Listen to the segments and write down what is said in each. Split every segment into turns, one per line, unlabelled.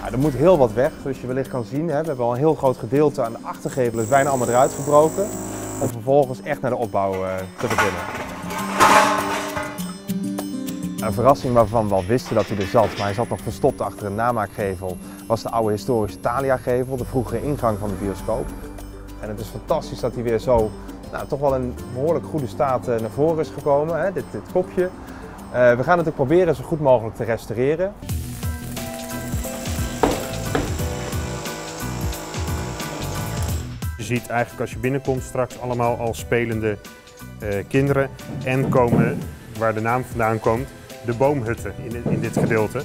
Ja, er moet heel wat weg, zoals je wellicht kan zien. Hè. We hebben al een heel groot gedeelte aan de achtergevel is bijna allemaal eruit gebroken. Om vervolgens echt naar de opbouw te beginnen. Een verrassing waarvan we al wisten dat hij er zat, maar hij zat nog verstopt achter een namaakgevel, was de oude historische Thalia-gevel, de vroegere ingang van de bioscoop. En het is fantastisch dat hij weer zo, toch wel in behoorlijk goede staat naar voren is gekomen, hè, dit kopje. We gaan het ook proberen zo goed mogelijk te restaureren.
Je ziet eigenlijk als je binnenkomt straks allemaal al spelende kinderen en komen, waar de naam vandaan komt, de boomhutten in dit gedeelte.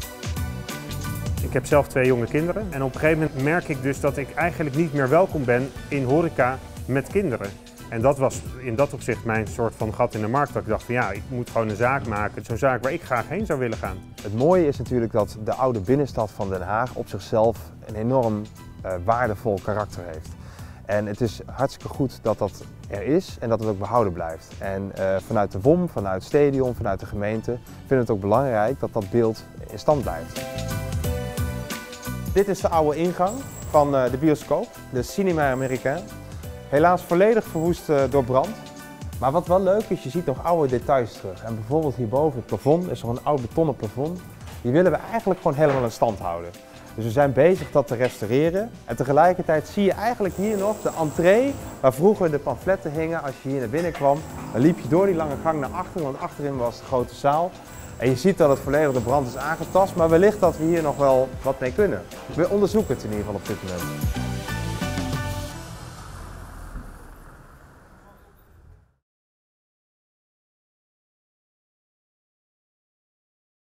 Ik heb zelf 2 jonge kinderen en op een gegeven moment merk ik dus dat ik eigenlijk niet meer welkom ben in horeca met kinderen. En dat was in dat opzicht mijn soort van gat in de markt, dat ik dacht van ja, ik moet gewoon een zaak maken, zo'n zaak waar ik graag heen zou willen gaan.
Het mooie is natuurlijk dat de oude binnenstad van Den Haag op zichzelf een enorm waardevol karakter heeft. En het is hartstikke goed dat dat er is en dat het ook behouden blijft. En vanuit de WOM, vanuit het stadion, vanuit de gemeente vinden we het ook belangrijk dat dat beeld in stand blijft. Dit is de oude ingang van de bioscoop, de Cinéma Américain. Helaas volledig verwoest door brand. Maar wat wel leuk is, je ziet nog oude details terug. En bijvoorbeeld hierboven het plafond is nog een oud betonnen plafond. Die willen we eigenlijk gewoon helemaal in stand houden. Dus we zijn bezig dat te restaureren. En tegelijkertijd zie je eigenlijk hier nog de entree waar vroeger de pamfletten hingen. Als je hier naar binnen kwam, dan liep je door die lange gang naar achteren, want achterin was de grote zaal. En je ziet dat het volledig de brand is aangetast, maar wellicht dat we hier nog wel wat mee kunnen. We onderzoeken het in ieder geval op dit moment.